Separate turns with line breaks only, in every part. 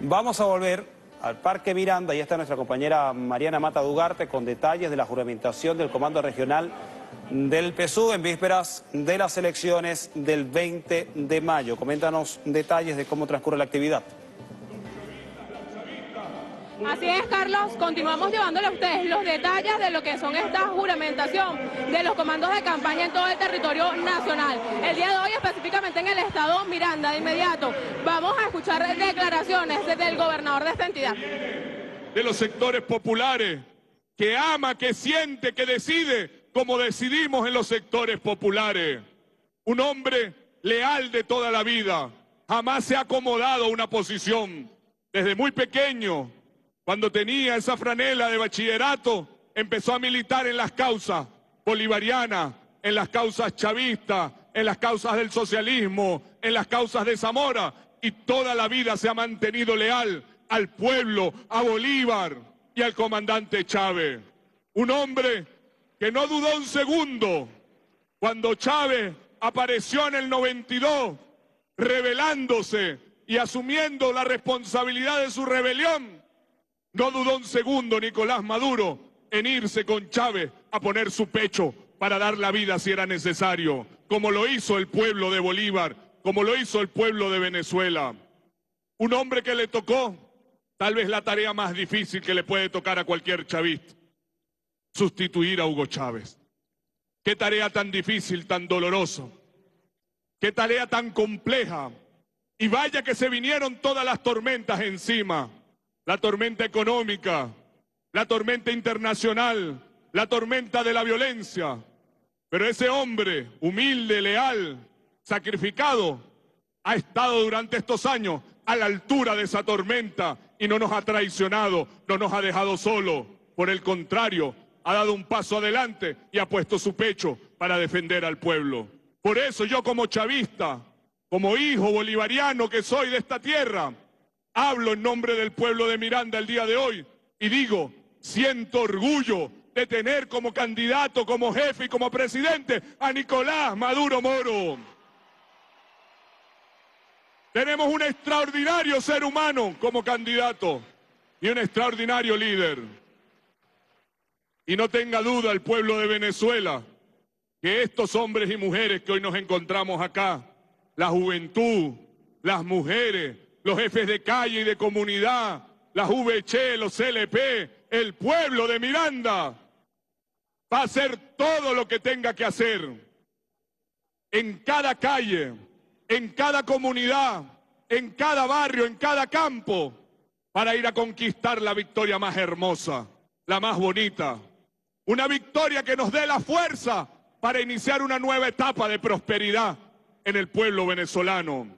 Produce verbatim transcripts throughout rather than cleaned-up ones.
Vamos a volver al Parque Miranda y está nuestra compañera Mariana Mata Dugarte con detalles de la juramentación del Comando Regional del P S U V en vísperas de las elecciones del veinte de mayo. Coméntanos detalles de cómo transcurre la actividad.
Así es, Carlos, continuamos llevándole a ustedes los detalles de lo que son esta juramentación de los comandos de campaña en todo el territorio nacional. El día de hoy, específicamente en el estado Miranda, de inmediato, vamos a escuchar declaraciones desde el gobernador de esta entidad.
De los sectores populares, que ama, que siente, que decide, como decidimos en los sectores populares. Un hombre leal de toda la vida, jamás se ha acomodado a una posición. Desde muy pequeño, cuando tenía esa franela de bachillerato, empezó a militar en las causas bolivarianas, en las causas chavistas, en las causas del socialismo, en las causas de Zamora, y toda la vida se ha mantenido leal al pueblo, a Bolívar y al comandante Chávez. Un hombre que no dudó un segundo cuando Chávez apareció en el noventa y dos, rebelándose y asumiendo la responsabilidad de su rebelión. No dudó un segundo Nicolás Maduro en irse con Chávez a poner su pecho para dar la vida si era necesario, como lo hizo el pueblo de Bolívar, como lo hizo el pueblo de Venezuela. Un hombre que le tocó tal vez la tarea más difícil que le puede tocar a cualquier chavista: sustituir a Hugo Chávez. Qué tarea tan difícil, tan dolorosa, qué tarea tan compleja. Y vaya que se vinieron todas las tormentas encima. La tormenta económica, la tormenta internacional, la tormenta de la violencia. Pero ese hombre, humilde, leal, sacrificado, ha estado durante estos años a la altura de esa tormenta y no nos ha traicionado, no nos ha dejado solo. Por el contrario, ha dado un paso adelante y ha puesto su pecho para defender al pueblo. Por eso yo, como chavista, como hijo bolivariano que soy de esta tierra, hablo en nombre del pueblo de Miranda el día de hoy y digo, siento orgullo de tener como candidato, como jefe y como presidente a Nicolás Maduro Moro. Tenemos un extraordinario ser humano como candidato y un extraordinario líder. Y no tenga duda el pueblo de Venezuela que estos hombres y mujeres que hoy nos encontramos acá, la juventud, las mujeres, los jefes de calle y de comunidad, las V Che, los C L P, el pueblo de Miranda, va a hacer todo lo que tenga que hacer en cada calle, en cada comunidad, en cada barrio, en cada campo, para ir a conquistar la victoria más hermosa, la más bonita. Una victoria que nos dé la fuerza para iniciar una nueva etapa de prosperidad en el pueblo venezolano.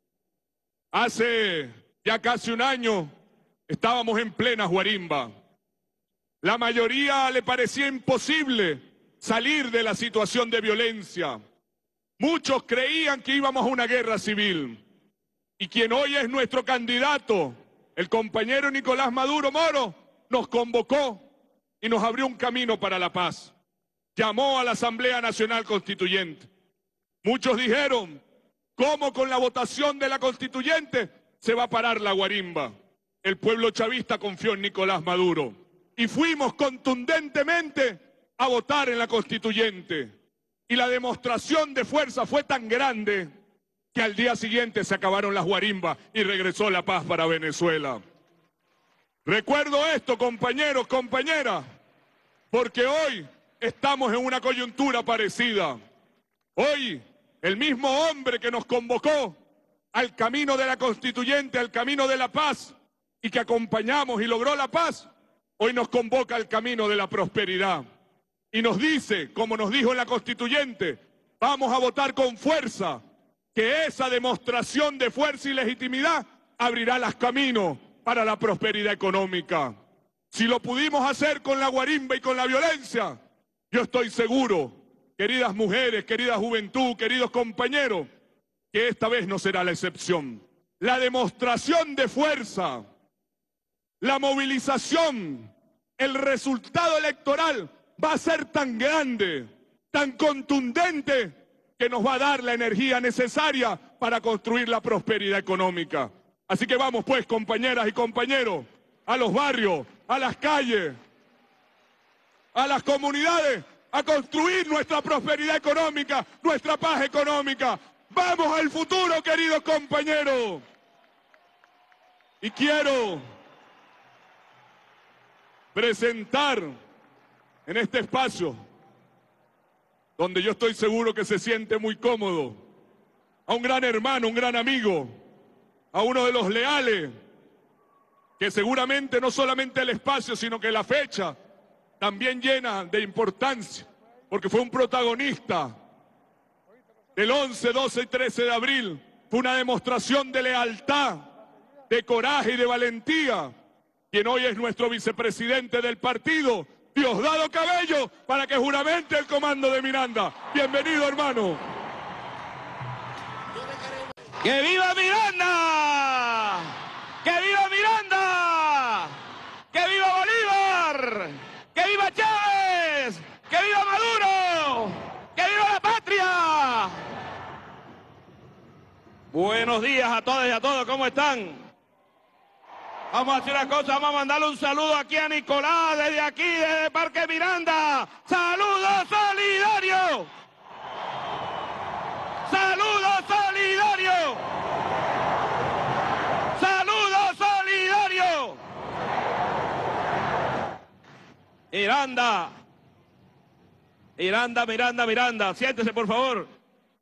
Hace ya casi un año estábamos en plena guarimba. La mayoría le parecía imposible salir de la situación de violencia. Muchos creían que íbamos a una guerra civil. Y quien hoy es nuestro candidato, el compañero Nicolás Maduro Moro, nos convocó y nos abrió un camino para la paz. Llamó a la Asamblea Nacional Constituyente. Muchos dijeron, ¿cómo con la votación de la Constituyente se va a parar la guarimba? El pueblo chavista confió en Nicolás Maduro y fuimos contundentemente a votar en la Constituyente. Y la demostración de fuerza fue tan grande que al día siguiente se acabaron las guarimbas y regresó la paz para Venezuela. Recuerdo esto, compañeros, compañeras, porque hoy estamos en una coyuntura parecida. Hoy, el mismo hombre que nos convocó al camino de la Constituyente, al camino de la paz, y que acompañamos y logró la paz, hoy nos convoca al camino de la prosperidad. Y nos dice, como nos dijo en la Constituyente, vamos a votar con fuerza, que esa demostración de fuerza y legitimidad abrirá los caminos para la prosperidad económica. Si lo pudimos hacer con la guarimba y con la violencia, yo estoy seguro, queridas mujeres, querida juventud, queridos compañeros, que esta vez no será la excepción. La demostración de fuerza, la movilización, el resultado electoral va a ser tan grande, tan contundente, que nos va a dar la energía necesaria para construir la prosperidad económica. Así que vamos pues, compañeras y compañeros, a los barrios, a las calles, a las comunidades, a construir nuestra prosperidad económica, nuestra paz económica. ¡Vamos al futuro, queridos compañeros! Y quiero presentar en este espacio, donde yo estoy seguro que se siente muy cómodo, a un gran hermano, un gran amigo, a uno de los leales, que seguramente no solamente el espacio, sino que la fecha también llena de importancia, porque fue un protagonista del once, doce y trece de abril, fue una demostración de lealtad, de coraje y de valentía, quien hoy es nuestro vicepresidente del partido, Diosdado Cabello, para que juramente el comando de Miranda. Bienvenido, hermano.
¡Que viva Miranda! ¡Que viva Miranda! ¡Que viva Bolívar! ¡Que viva Chávez! ¡Que viva Maduro! ¡Que viva la patria! Buenos días a todas y a todos, ¿cómo están? Vamos a hacer una cosa, vamos a mandarle un saludo aquí a Nicolás, desde aquí, desde Parque Miranda. ¡Saludos solidarios! ¡Saludos solidarios! ¡Saludos solidarios! Miranda, Miranda, Miranda, Miranda, siéntese por favor.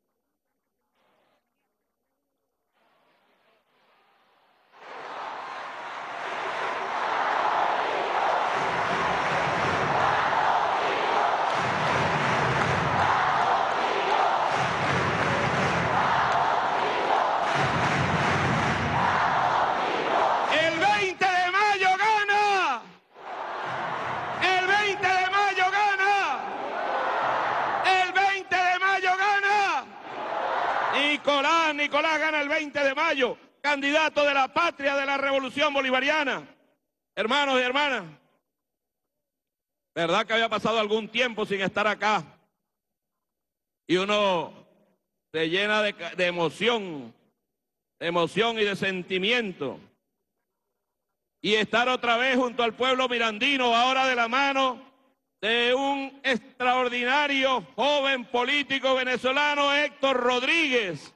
Nicolás, Nicolás gana el veinte de mayo, candidato de la patria de la revolución bolivariana. Hermanos y hermanas, verdad que había pasado algún tiempo sin estar acá y uno se llena de, de emoción, de emoción y de sentimiento. Y estar otra vez junto al pueblo mirandino, ahora de la mano de un extraordinario joven político venezolano, Héctor Rodríguez.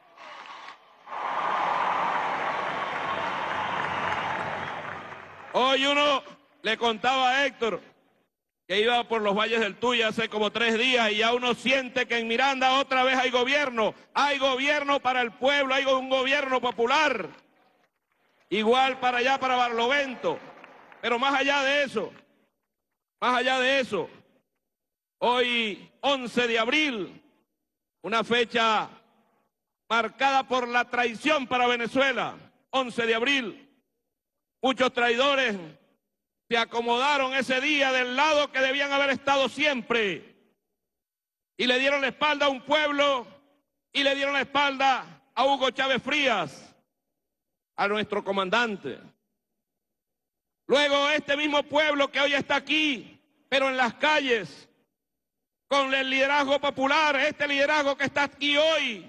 Hoy uno le contaba a Héctor que iba por los valles del Tuy hace como tres días y ya uno siente que en Miranda otra vez hay gobierno, hay gobierno para el pueblo, hay un gobierno popular, igual para allá, para Barlovento, pero más allá de eso, más allá de eso, hoy once de abril, una fecha marcada por la traición para Venezuela, once de abril, muchos traidores se acomodaron ese día del lado que debían haber estado siempre y le dieron la espalda a un pueblo y le dieron la espalda a Hugo Chávez Frías, a nuestro comandante. Luego este mismo pueblo que hoy está aquí, pero en las calles, con el liderazgo popular, este liderazgo que está aquí hoy,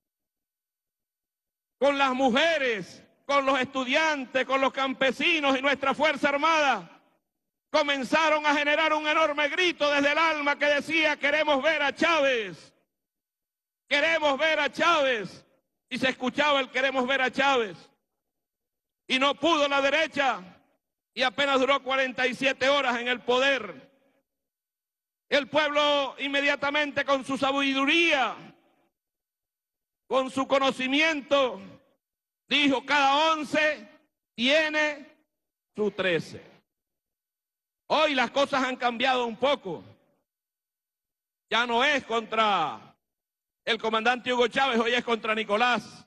con las mujeres, con los estudiantes, con los campesinos y nuestra Fuerza Armada, comenzaron a generar un enorme grito desde el alma que decía: queremos ver a Chávez, queremos ver a Chávez, y se escuchaba el queremos ver a Chávez, y no pudo la derecha, y apenas duró cuarenta y siete horas en el poder. El pueblo inmediatamente, con su sabiduría, con su conocimiento, dijo: cada once tiene su trece. Hoy las cosas han cambiado un poco. Ya no es contra el comandante Hugo Chávez, hoy es contra Nicolás.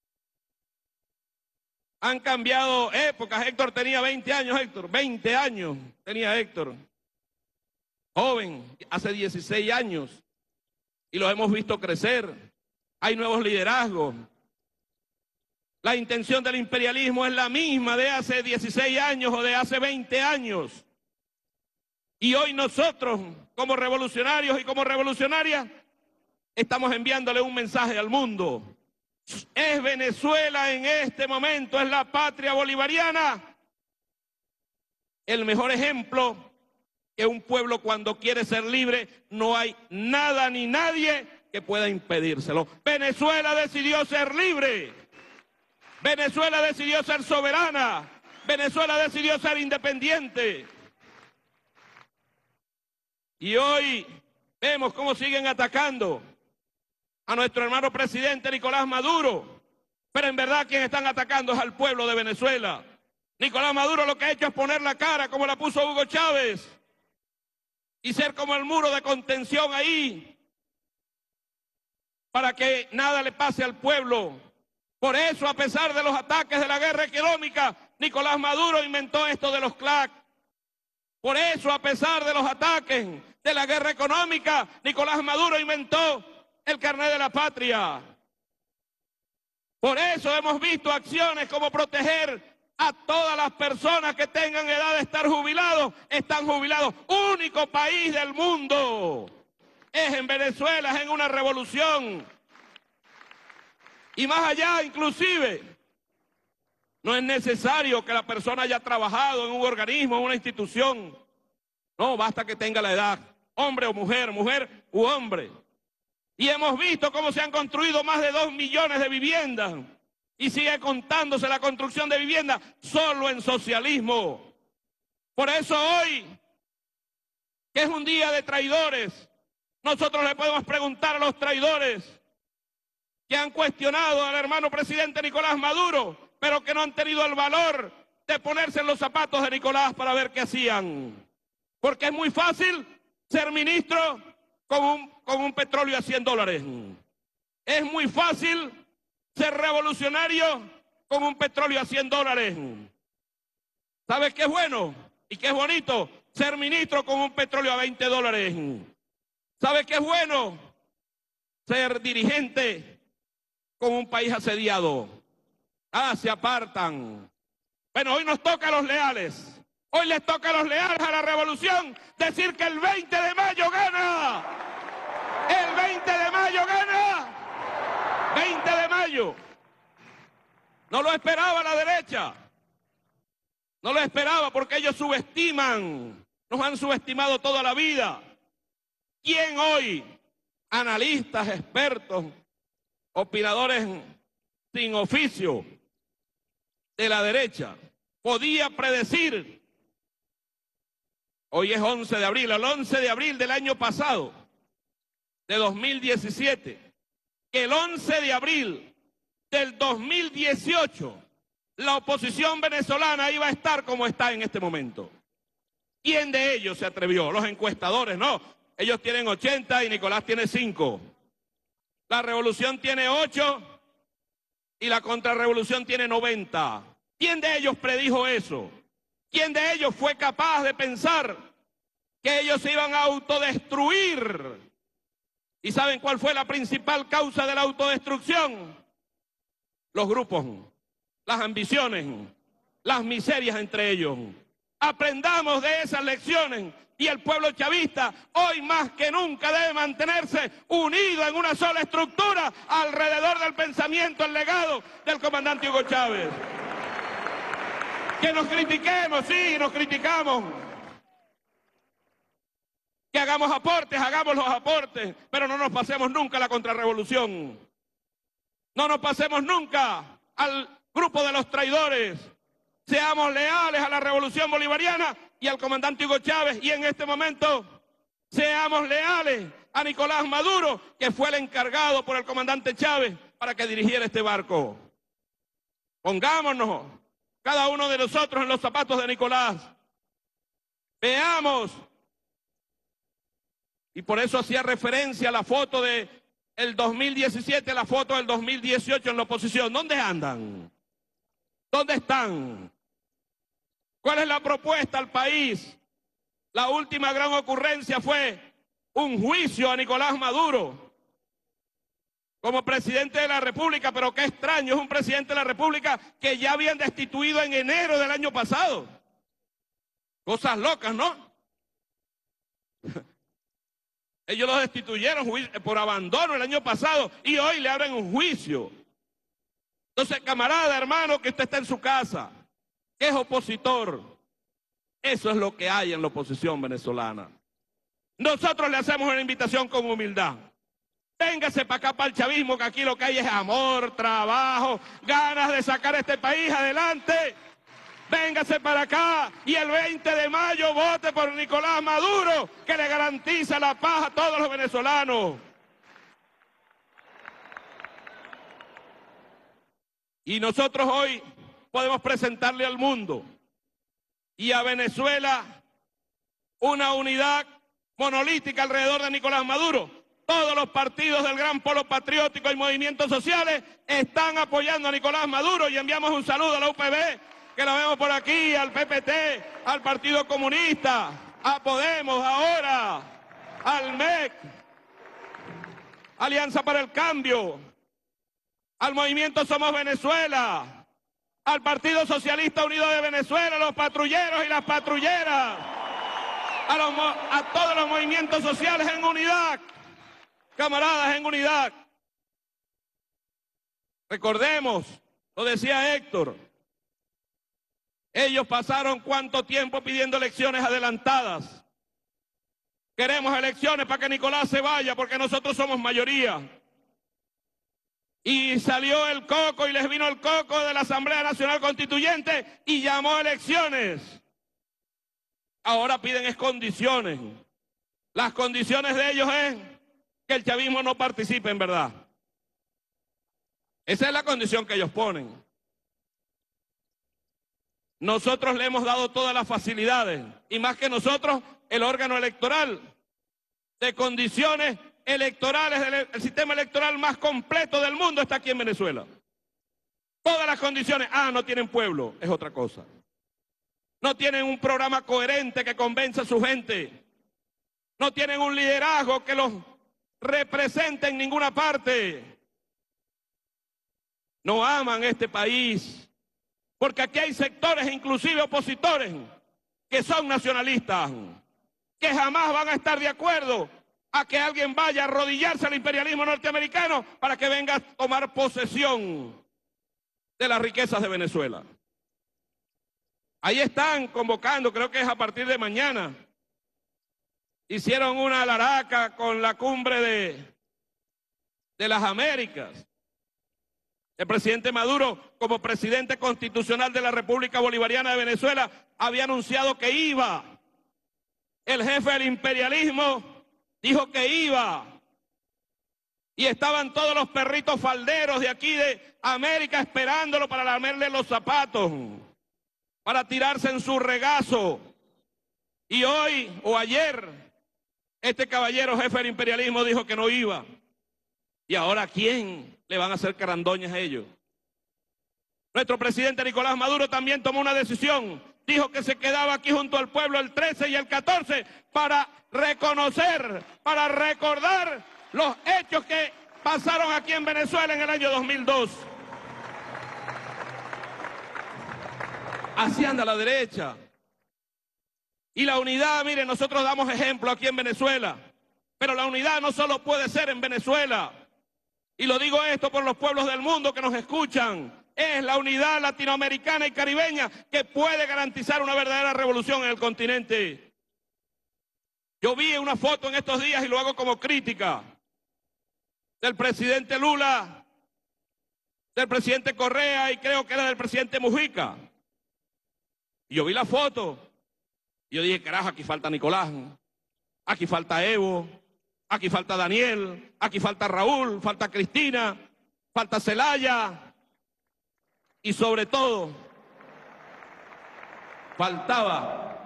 Han cambiado épocas. Héctor tenía veinte años, Héctor, veinte años tenía Héctor. Joven, hace dieciséis años. Y los hemos visto crecer. Hay nuevos liderazgos. La intención del imperialismo es la misma de hace dieciséis años o de hace veinte años. Y hoy nosotros, como revolucionarios y como revolucionarias, estamos enviándole un mensaje al mundo.
¿Es Venezuela en este momento, es la patria bolivariana? El mejor ejemplo que un pueblo cuando quiere ser libre no hay nada ni nadie que pueda impedírselo. Venezuela decidió ser libre. Venezuela decidió ser soberana. Venezuela decidió ser independiente. Y hoy vemos cómo siguen atacando a nuestro hermano presidente Nicolás Maduro. Pero en verdad quien están atacando es al pueblo de Venezuela. Nicolás Maduro lo que ha hecho es poner la cara como la puso Hugo Chávez y ser como el muro de contención ahí para que nada le pase al pueblo. Por eso, a pesar de los ataques de la guerra económica, Nicolás Maduro inventó esto de los C L A C. Por eso, a pesar de los ataques de la guerra económica, Nicolás Maduro inventó el carnet de la patria. Por eso hemos visto acciones como proteger a todas las personas que tengan edad de estar jubilados, están jubilados. Único país del mundo es en Venezuela, es en una revolución. Y más allá, inclusive, no es necesario que la persona haya trabajado en un organismo, en una institución. No, basta que tenga la edad, hombre o mujer, mujer u hombre. Y hemos visto cómo se han construido más de dos millones de viviendas. Y sigue contándose la construcción de viviendas solo en socialismo. Por eso hoy, que es un día de traidores, nosotros le podemos preguntar a los traidores que han cuestionado al hermano presidente Nicolás Maduro, pero que no han tenido el valor de ponerse en los zapatos de Nicolás para ver qué hacían. Porque es muy fácil ser ministro con un, con un petróleo a cien dólares. Es muy fácil ser revolucionario con un petróleo a cien dólares. ¿Sabes qué es bueno y qué es bonito? Ser ministro con un petróleo a veinte dólares. ¿Sabes qué es bueno? Ser dirigente con un país asediado. Ah, se apartan. Bueno, hoy nos toca a los leales. Hoy les toca a los leales a la revolución decir que el veinte de mayo gana. El veinte de mayo gana. veinte de mayo. No lo esperaba la derecha. No lo esperaba porque ellos subestiman. Nos han subestimado toda la vida. ¿Quién hoy, analistas, expertos, opinadores sin oficio de la derecha, podía predecir? Hoy es once de abril, el once de abril del año pasado, de dos mil diecisiete, que el once de abril del dos mil dieciocho la oposición venezolana iba a estar como está en este momento. ¿Quién de ellos se atrevió? Los encuestadores, no. Ellos tienen ochenta y Nicolás tiene cinco. La revolución tiene ocho y la contrarrevolución tiene noventa. ¿Quién de ellos predijo eso? ¿Quién de ellos fue capaz de pensar que ellos se iban a autodestruir? ¿Y saben cuál fue la principal causa de la autodestrucción? Los grupos, las ambiciones, las miserias entre ellos. Aprendamos de esas lecciones y el pueblo chavista hoy más que nunca debe mantenerse unido en una sola estructura alrededor del pensamiento, el legado del comandante Hugo Chávez. Que nos critiquemos, sí, nos criticamos. Que hagamos aportes, hagamos los aportes, pero no nos pasemos nunca a la contrarrevolución. No nos pasemos nunca al grupo de los traidores. Seamos leales a la revolución bolivariana y al comandante Hugo Chávez, y en este momento seamos leales a Nicolás Maduro, que fue el encargado por el comandante Chávez para que dirigiera este barco. Pongámonos cada uno de nosotros en los zapatos de Nicolás. Veamos. Y por eso hacía referencia a la foto de el dos mil diecisiete, la foto del dos mil dieciocho en la oposición. ¿Dónde andan? ¿Dónde están? ¿Cuál es la propuesta al país? La última gran ocurrencia fue un juicio a Nicolás Maduro como presidente de la República, pero qué extraño, es un presidente de la República que ya habían destituido en enero del año pasado. Cosas locas, ¿no? Ellos lo destituyeron por abandono el año pasado y hoy le abren un juicio. Entonces, camarada, hermano, que usted está en su casa, que es opositor, eso es lo que hay en la oposición venezolana. Nosotros le hacemos una invitación con humildad. Véngase para acá, para el chavismo, que aquí lo que hay es amor, trabajo, ganas de sacar este país adelante. Véngase para acá y el veinte de mayo vote por Nicolás Maduro, que le garantiza la paz a todos los venezolanos. Y nosotros hoy podemos presentarle al mundo y a Venezuela una unidad monolítica alrededor de Nicolás Maduro. Todos los partidos del Gran Polo Patriótico y movimientos sociales están apoyando a Nicolás Maduro y enviamos un saludo a la U P B, que la vemos por aquí, al P P T, al Partido Comunista, a Podemos ahora, al M E C, Alianza para el Cambio, al Movimiento Somos Venezuela, al Partido Socialista Unido de Venezuela, a los patrulleros y las patrulleras, a, los, a todos los movimientos sociales en unidad, camaradas en unidad. Recordemos, lo decía Héctor, ellos pasaron cuánto tiempo pidiendo elecciones adelantadas. Queremos elecciones para que Nicolás se vaya, porque nosotros somos mayoría. Y salió el coco y les vino el coco de la Asamblea Nacional Constituyente y llamó a elecciones. Ahora piden es condiciones. Las condiciones de ellos es que el chavismo no participe en verdad. Esa es la condición que ellos ponen. Nosotros le hemos dado todas las facilidades, y más que nosotros, el órgano electoral, de condiciones electorales, del el sistema electoral más completo del mundo está aquí en Venezuela. Todas las condiciones. Ah, no tienen pueblo, es otra cosa. No tienen un programa coherente que convenza a su gente. No tienen un liderazgo que los represente en ninguna parte. No aman este país. Porque aquí hay sectores, inclusive opositores, que son nacionalistas, que jamás van a estar de acuerdo a que alguien vaya a arrodillarse al imperialismo norteamericano para que venga a tomar posesión de las riquezas de Venezuela. Ahí están convocando, creo que es a partir de mañana. Hicieron una alaraca con la cumbre de, de las Américas. El presidente Maduro, como presidente constitucional de la República Bolivariana de Venezuela, había anunciado que iba. El jefe del imperialismo dijo que iba. Y estaban todos los perritos falderos de aquí de América esperándolo para lamerle los zapatos, para tirarse en su regazo. Y hoy o ayer, este caballero jefe del imperialismo dijo que no iba. ¿Y ahora a quién le van a hacer carandoñas a ellos? Nuestro presidente Nicolás Maduro también tomó una decisión. Dijo que se quedaba aquí junto al pueblo el trece y el catorce para reconocer, para recordar los hechos que pasaron aquí en Venezuela en el año dos mil dos. Así anda la derecha. Y la unidad, miren, nosotros damos ejemplo aquí en Venezuela, pero la unidad no solo puede ser en Venezuela. Y lo digo esto por los pueblos del mundo que nos escuchan. Es la unidad latinoamericana y caribeña que puede garantizar una verdadera revolución en el continente. Yo vi una foto en estos días y lo hago como crítica del presidente Lula, del presidente Correa y creo que era del presidente Mujica. Y yo vi la foto y yo dije, carajo, aquí falta Nicolás, aquí falta Evo, aquí falta Daniel, aquí falta Raúl, falta Cristina, falta Zelaya y sobre todo faltaba,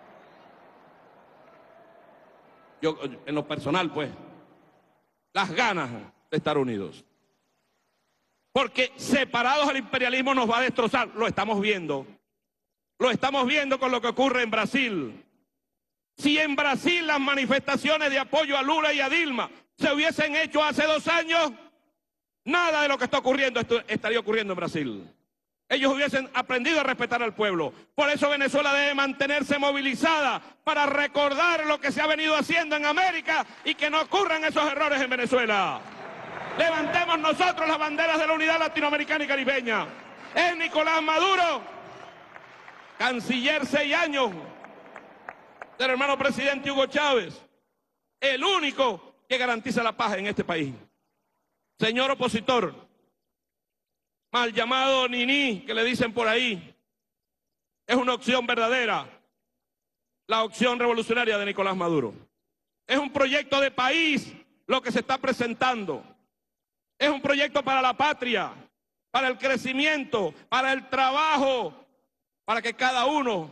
yo en lo personal pues, las ganas de estar unidos. Porque separados el imperialismo nos va a destrozar, lo estamos viendo, lo estamos viendo con lo que ocurre en Brasil. Si en Brasil las manifestaciones de apoyo a Lula y a Dilma se hubiesen hecho hace dos años, nada de lo que está ocurriendo esto estaría ocurriendo en Brasil. Ellos hubiesen aprendido a respetar al pueblo. Por eso Venezuela debe mantenerse movilizada para recordar lo que se ha venido haciendo en América y que no ocurran esos errores en Venezuela. Levantemos nosotros las banderas de la unidad latinoamericana y caribeña. Es Nicolás Maduro, canciller seis años del hermano presidente Hugo Chávez, el único que garantiza la paz en este país. Señor opositor, mal llamado Niní, que le dicen por ahí, es una opción verdadera, la opción revolucionaria de Nicolás Maduro. Es un proyecto de país lo que se está presentando. Es un proyecto para la patria, para el crecimiento, para el trabajo, para que cada uno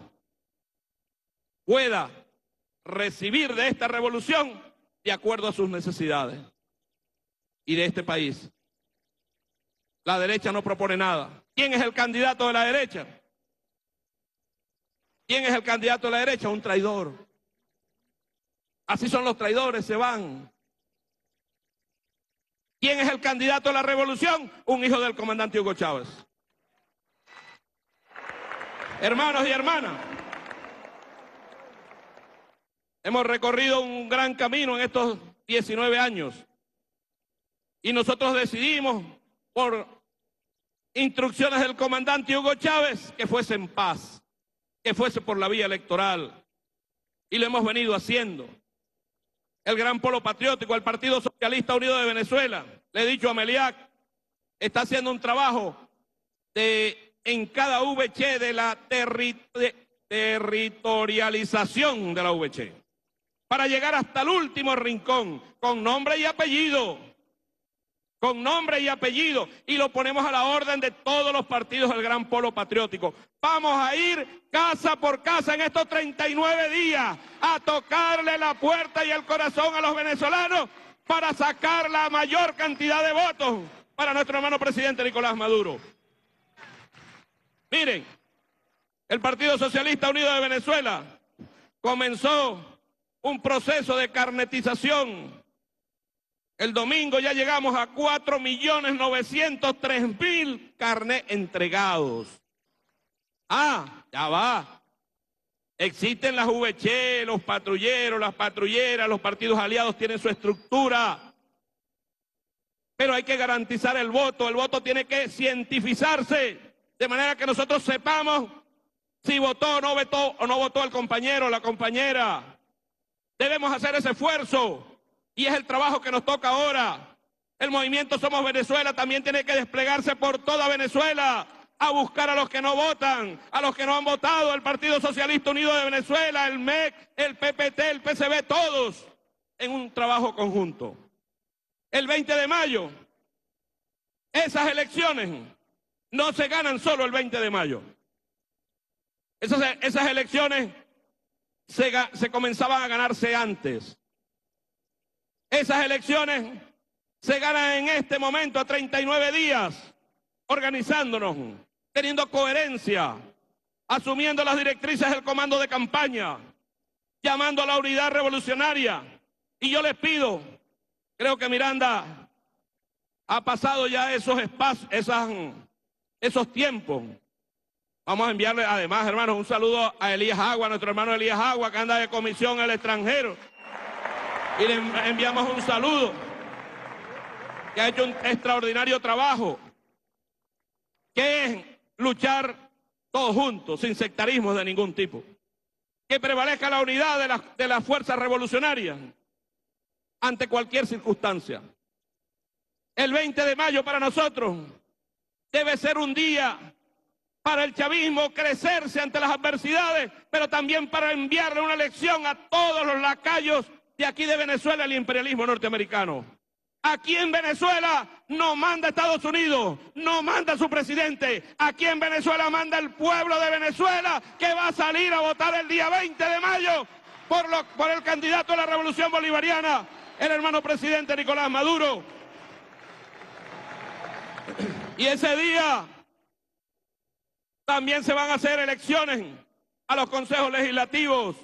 pueda recibir de esta revolución de acuerdo a sus necesidades y de este país. La derecha no propone nada. ¿Quién es el candidato de la derecha? ¿Quién es el candidato de la derecha? Un traidor. Así son los traidores, se van. ¿Quién es el candidato de la revolución? Un hijo del comandante Hugo Chávez. Hermanos y hermanas, hemos recorrido un gran camino en estos diecinueve años y nosotros decidimos, por instrucciones del comandante Hugo Chávez, que fuese en paz, que fuese por la vía electoral, y lo hemos venido haciendo. El Gran Polo Patriótico, el Partido Socialista Unido de Venezuela, le he dicho a Meliac, está haciendo un trabajo de, en cada V C de la terri, de, territorialización de la V C, para llegar hasta el último rincón, con nombre y apellido, con nombre y apellido, y lo ponemos a la orden de todos los partidos del Gran Polo Patriótico. Vamos a ir casa por casa en estos treinta y nueve días a tocarle la puerta y el corazón a los venezolanos para sacar la mayor cantidad de votos para nuestro hermano presidente Nicolás Maduro. Miren, el Partido Socialista Unido de Venezuela comenzó un proceso de carnetización. El domingo ya llegamos a cuatro millones novecientos tres mil carnets entregados. Ah, ya va. Existen las V C, los patrulleros, las patrulleras, los partidos aliados tienen su estructura. Pero hay que garantizar el voto. El voto tiene que cientificarse, de manera que nosotros sepamos si votó o no votó, o no votó el compañero o la compañera. Debemos hacer ese esfuerzo. Y es el trabajo que nos toca ahora. El movimiento Somos Venezuela también tiene que desplegarse por toda Venezuela a buscar a los que no votan, a los que no han votado, el Partido Socialista Unido de Venezuela, el M E C, el P P T, el P C B, todos en un trabajo conjunto. El veinte de mayo, esas elecciones no se ganan solo el veinte de mayo. Esas, esas elecciones se, se comenzaban a ganarse antes. Esas elecciones se ganan en este momento a treinta y nueve días, organizándonos, teniendo coherencia, asumiendo las directrices del comando de campaña, llamando a la unidad revolucionaria. Y yo les pido, creo que Miranda ha pasado ya esos espacios, esas, esos tiempos. Vamos a enviarle además, hermanos, un saludo a Elías Agua, nuestro hermano Elías Agua, que anda de comisión en el extranjero. Y le enviamos un saludo, que ha hecho un extraordinario trabajo, que es luchar todos juntos, sin sectarismos de ningún tipo. Que prevalezca la unidad de las, de las fuerzas revolucionarias ante cualquier circunstancia. El veinte de mayo para nosotros debe ser un día para el chavismo crecerse ante las adversidades, pero también para enviarle una lección a todos los lacayos de aquí de Venezuela, el imperialismo norteamericano. Aquí en Venezuela no manda Estados Unidos, no manda su presidente. Aquí en Venezuela manda el pueblo de Venezuela, que va a salir a votar el día veinte de mayo por, lo, por el candidato a la revolución bolivariana, el hermano presidente Nicolás Maduro. Y ese día también se van a hacer elecciones a los consejos legislativos.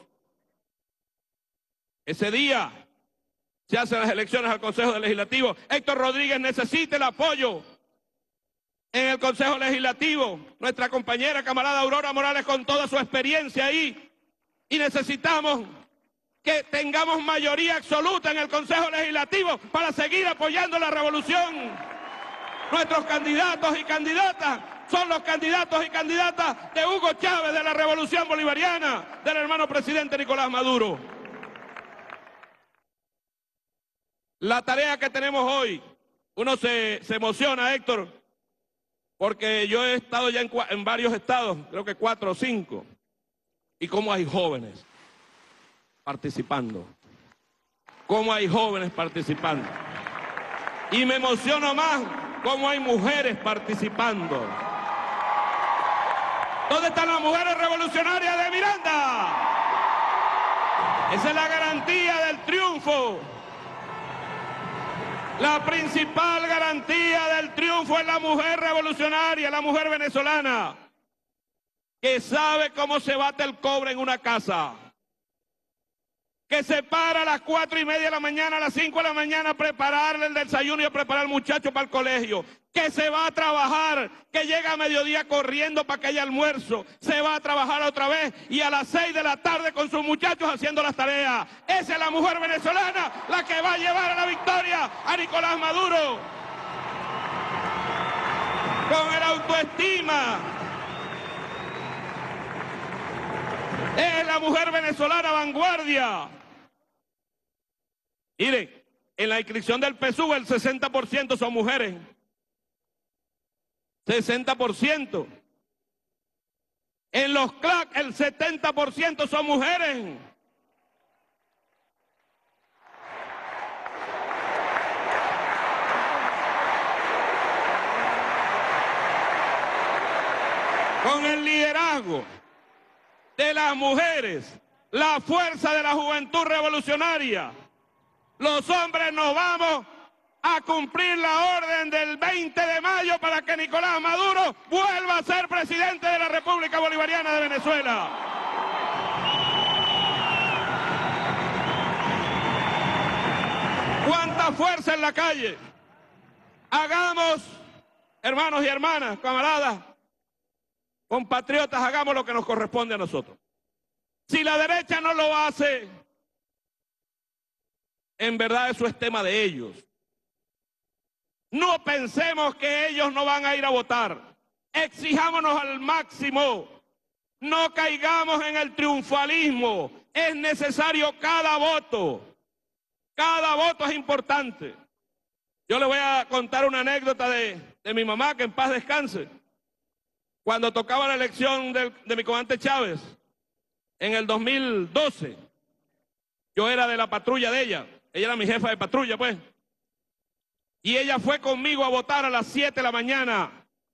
Ese día se hacen las elecciones al Consejo Legislativo. Héctor Rodríguez necesita el apoyo en el Consejo Legislativo. Nuestra compañera camarada Aurora Morales con toda su experiencia ahí. Y necesitamos que que tengamos mayoría absoluta en el Consejo Legislativo para seguir apoyando la revolución. Nuestros candidatos y candidatas son los candidatos y candidatas de Hugo Chávez, de la Revolución Bolivariana, del hermano presidente Nicolás Maduro. La tarea que tenemos hoy, uno se, se emociona, Héctor, porque yo he estado ya en, en varios estados, creo que cuatro o cinco, y cómo hay jóvenes participando, cómo hay jóvenes participando. Y me emociono más cómo hay mujeres participando. ¿Dónde están las mujeres revolucionarias de Miranda? Esa es la garantía del triunfo. La principal garantía del triunfo es la mujer revolucionaria, la mujer venezolana, que sabe cómo se bate el cobre en una casa, que se para a las cuatro y media de la mañana, a las cinco de la mañana a prepararle el desayuno y a preparar al muchacho para el colegio, que se va a trabajar, que llega a mediodía corriendo para que haya almuerzo, se va a trabajar otra vez y a las seis de la tarde con sus muchachos haciendo las tareas. Esa es la mujer venezolana, la que va a llevar a la victoria a Nicolás Maduro. Con el autoestima. Es la mujer venezolana vanguardia. Miren, en la inscripción del P S U V el sesenta por ciento son mujeres. sesenta por ciento. En los C L A C el setenta por ciento son mujeres. Con el liderazgo de las mujeres, la fuerza de la juventud revolucionaria, los hombres nos vamos a cumplir la orden del veinte de mayo para que Nicolás Maduro vuelva a ser presidente de la República Bolivariana de Venezuela. ¿Cuánta fuerza en la calle? Hagamos, hermanos y hermanas, camaradas, compatriotas, hagamos lo que nos corresponde a nosotros. Si la derecha no lo hace, en verdad eso es tema de ellos. No pensemos que ellos no van a ir a votar. Exijámonos al máximo. No caigamos en el triunfalismo. Es necesario cada voto. Cada voto es importante. Yo le voy a contar una anécdota de, de mi mamá, que en paz descanse. Cuando tocaba la elección de, de mi comandante Chávez, en el dos mil doce, yo era de la patrulla de ella. Ella era mi jefa de patrulla, pues. Y ella fue conmigo a votar a las siete de la mañana.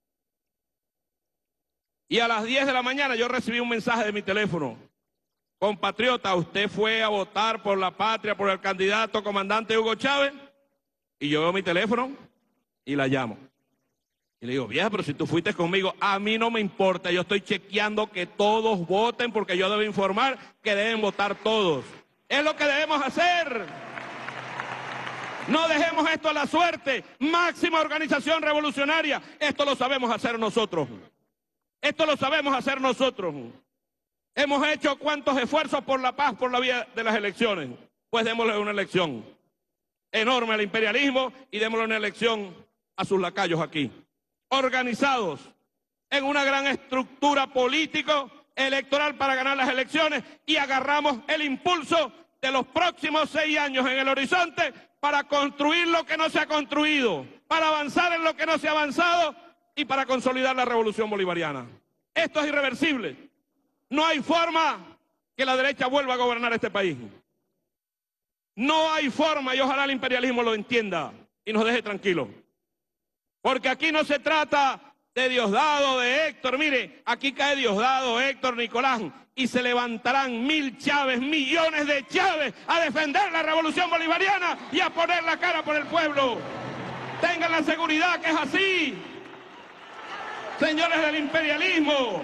Y a las diez de la mañana yo recibí un mensaje de mi teléfono. Compatriota, usted fue a votar por la patria, por el candidato comandante Hugo Chávez. Y yo veo mi teléfono y la llamo. Y le digo, vieja, pero si tú fuiste conmigo, a mí no me importa. Yo estoy chequeando que todos voten porque yo debo informar que deben votar todos. Es lo que debemos hacer. No dejemos esto a la suerte. Máxima organización revolucionaria. Esto lo sabemos hacer nosotros. Esto lo sabemos hacer nosotros. Hemos hecho cuantos esfuerzos por la paz, por la vía de las elecciones. Pues démosle una elección enorme al imperialismo y démosle una elección a sus lacayos aquí. Organizados en una gran estructura político electoral para ganar las elecciones y agarramos el impulso de los próximos seis años en el horizonte para construir lo que no se ha construido, para avanzar en lo que no se ha avanzado y para consolidar la revolución bolivariana. Esto es irreversible. No hay forma que la derecha vuelva a gobernar este país. No hay forma, y ojalá el imperialismo lo entienda y nos deje tranquilos. Porque aquí no se trata de Diosdado, de Héctor. Mire, aquí cae Diosdado, Héctor, Nicolás, y se levantarán mil Chávez, millones de Chávez a defender la revolución bolivariana y a poner la cara por el pueblo. Tengan la seguridad que es así, señores del imperialismo.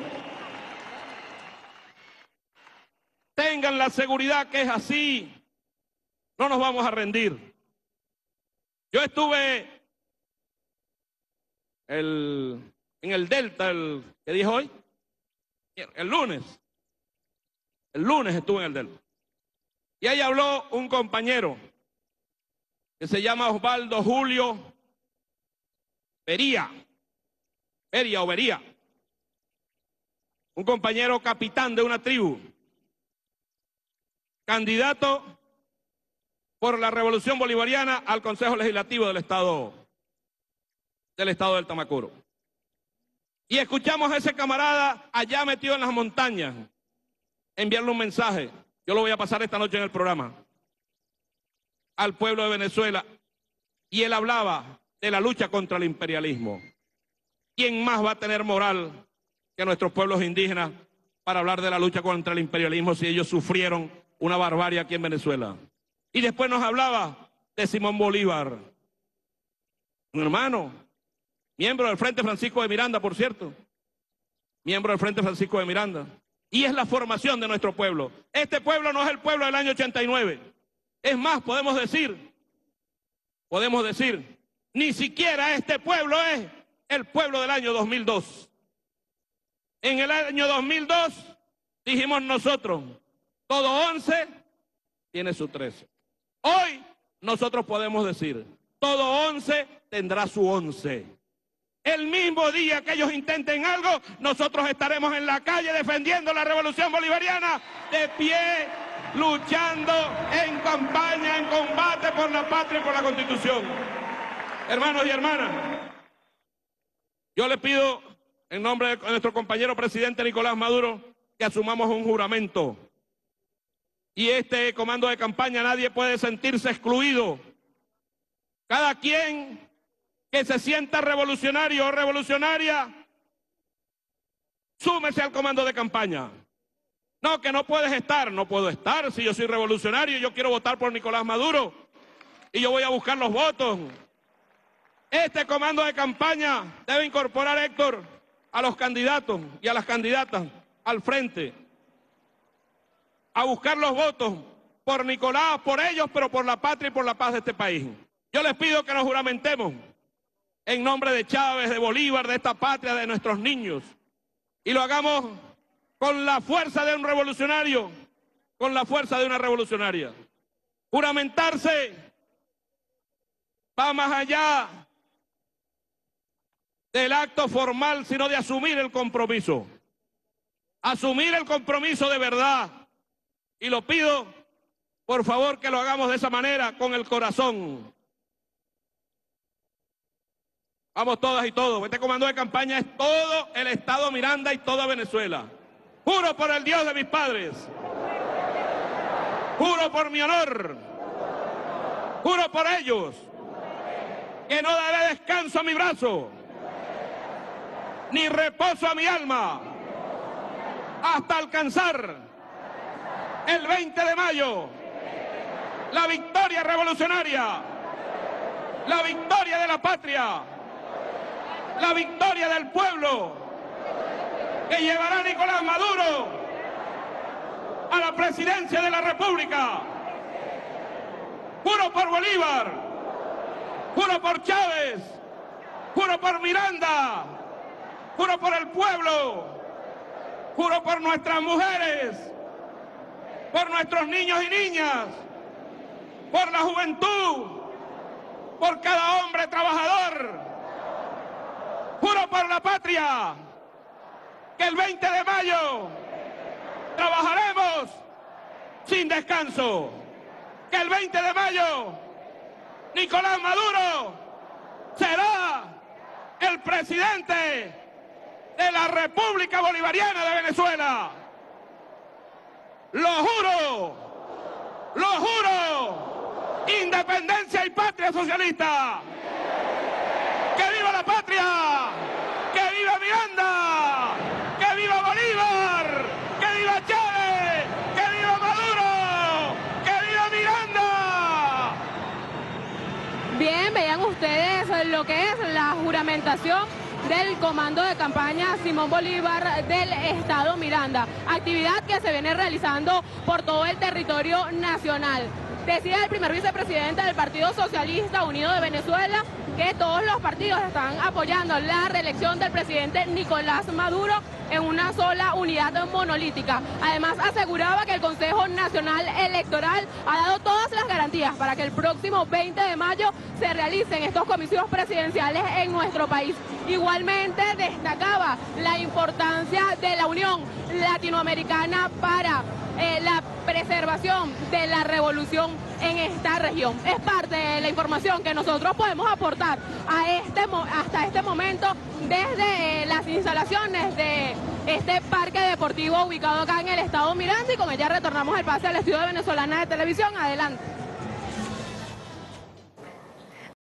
Tengan la seguridad que es así. No nos vamos a rendir. Yo estuve el, en el Delta, el, ¿qué dije hoy? El lunes. El lunes estuve en el Delta. Y ahí habló un compañero que se llama Osvaldo Julio Bería, Bería o Bería, un compañero capitán de una tribu, candidato por la Revolución Bolivariana al Consejo Legislativo del Estado, del Estado del Tamacuro. Y escuchamos a ese camarada allá metido en las montañas enviarle un mensaje, yo lo voy a pasar esta noche en el programa, al pueblo de Venezuela, y él hablaba de la lucha contra el imperialismo. ¿Quién más va a tener moral que nuestros pueblos indígenas para hablar de la lucha contra el imperialismo si ellos sufrieron una barbarie aquí en Venezuela? Y después nos hablaba de Simón Bolívar, un hermano, miembro del Frente Francisco de Miranda, por cierto, miembro del Frente Francisco de Miranda. Y es la formación de nuestro pueblo. Este pueblo no es el pueblo del año ochenta y nueve. Es más, podemos decir, podemos decir, ni siquiera este pueblo es el pueblo del año dos mil dos. En el año dos mil dos dijimos nosotros, todo once tiene su trece. Hoy nosotros podemos decir, todo once tendrá su once. El mismo día que ellos intenten algo, nosotros estaremos en la calle defendiendo la revolución bolivariana, de pie, luchando en campaña, en combate por la patria y por la Constitución. Hermanos y hermanas, yo le pido en nombre de nuestro compañero presidente Nicolás Maduro que asumamos un juramento. Y este comando de campaña nadie puede sentirse excluido. Cada quien que se sienta revolucionario o revolucionaria, súmese al comando de campaña. No, que no puedes estar, no puedo estar si yo soy revolucionario y yo quiero votar por Nicolás Maduro y yo voy a buscar los votos. Este comando de campaña debe incorporar, Héctor, a los candidatos y a las candidatas al frente, a buscar los votos por Nicolás, por ellos, pero por la patria y por la paz de este país. Yo les pido que nos juramentemos en nombre de Chávez, de Bolívar, de esta patria, de nuestros niños, y lo hagamos con la fuerza de un revolucionario, con la fuerza de una revolucionaria. Juramentarse va más allá del acto formal, sino de asumir el compromiso. Asumir el compromiso de verdad. Y lo pido, por favor, que lo hagamos de esa manera, con el corazón. Vamos todas y todos. Este comando de campaña es todo el Estado Miranda y toda Venezuela. Juro por el Dios de mis padres. Juro por mi honor. Juro por ellos que no daré descanso a mi brazo, ni reposo a mi alma, hasta alcanzar el veinte de mayo la victoria revolucionaria, la victoria de la patria, la victoria del pueblo que llevará a Nicolás Maduro a la presidencia de la República. Juro por Bolívar, juro por Chávez, juro por Miranda, juro por el pueblo, juro por nuestras mujeres, por nuestros niños y niñas, por la juventud, por cada hombre trabajador. Juro por la patria que el veinte de mayo trabajaremos sin descanso. Que el veinte de mayo Nicolás Maduro será el presidente de la República Bolivariana de Venezuela. Lo juro, lo juro, independencia y patria socialista. ¡Que viva la patria! ¡Que viva Miranda! ¡Que viva Bolívar! ¡Que viva Chávez! ¡Que viva Maduro! ¡Que viva Miranda!
Bien, vean ustedes lo que es la juramentación del comando de campaña Simón Bolívar del Estado Miranda, actividad que se viene realizando por todo el territorio nacional. Decía el primer vicepresidente del Partido Socialista Unido de Venezuela, que todos los partidos están apoyando la reelección del presidente Nicolás Maduro en una sola unidad monolítica. Además, aseguraba que el Consejo Nacional Electoral ha dado todas las garantías para que el próximo veinte de mayo se realicen estos comicios presidenciales en nuestro país. Igualmente destacaba la importancia de la Unión Latinoamericana para eh, la preservación de la revolución en esta región. Es parte de la información que nosotros podemos aportar a este, hasta este momento desde eh, las instalaciones de este parque deportivo ubicado acá en el estado Miranda, y con ella retornamos el pase al estudio de Venezolana de Televisión. Adelante.